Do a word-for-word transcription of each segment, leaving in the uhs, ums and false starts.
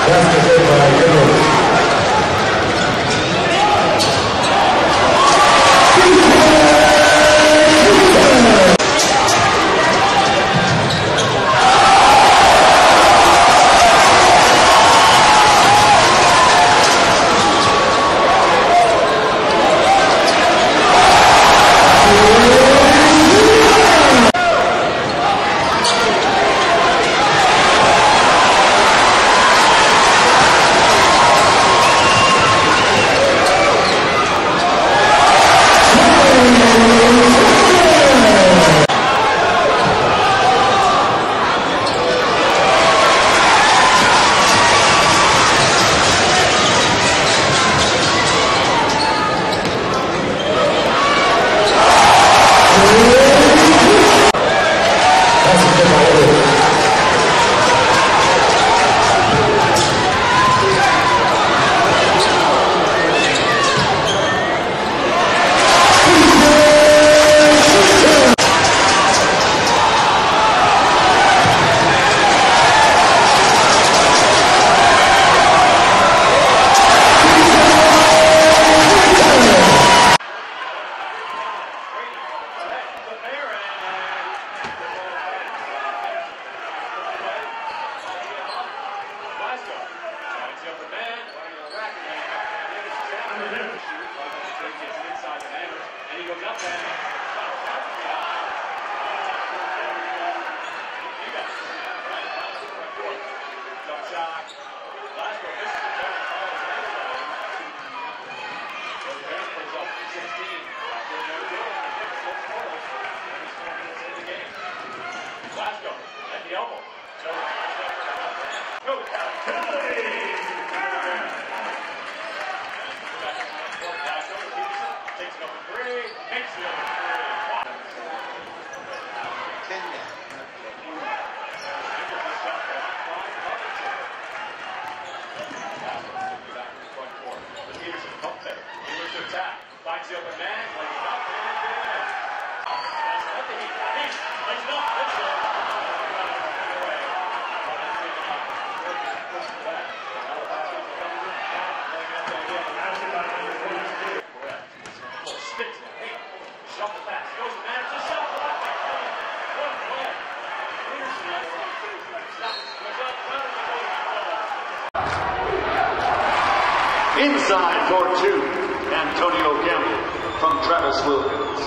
Inside for two, Antonio Campbell from Travis Wilkins.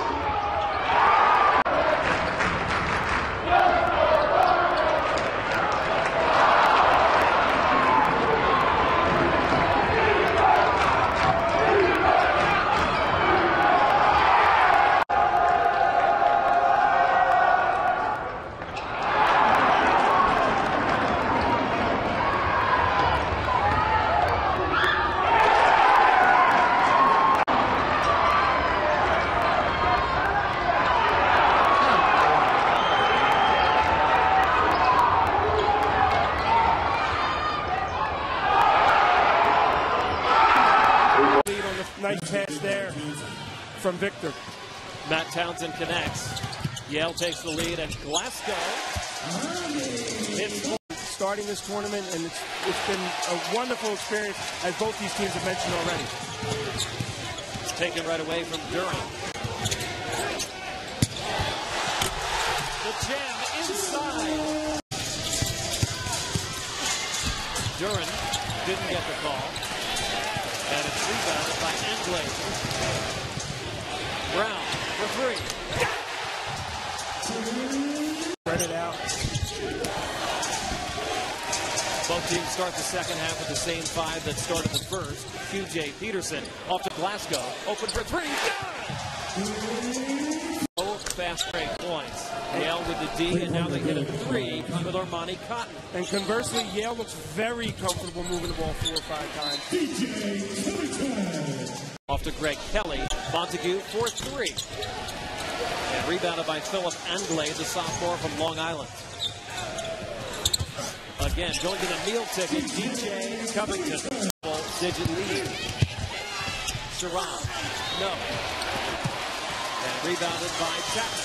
Nice pass there from Victor. Matt Townsend connects. Yale takes the lead, and Glasgow It's starting this tournament, and it's, it's been a wonderful experience, as both these teams have mentioned already. It's taken right away from Durham. The jam inside. Durham didn't get the call. And it's rebounded by Anglais. Brown for three. Spread it out. Both teams start the second half with the same five that started the first. Q J Peterson off to Glasgow. Open for three. Oh, fast break points. Yale with the D, and now they get a three with Armani Cotton. And conversely, Yale looks very comfortable moving the ball four or five times. Off to Greg Kelly. Montague for three. And rebounded by Philip Anglais, the sophomore from Long Island. Again, going to the meal ticket, D J Covington. Digit lead. Sharon. No. And rebounded by Chapman.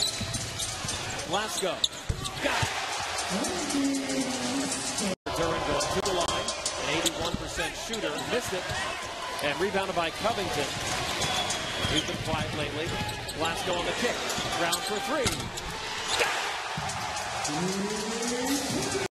Glasgow. Got it. During percent shooter. Missed it. And rebounded by Covington. He's been quiet lately. Glasgow on the kick. Round for three.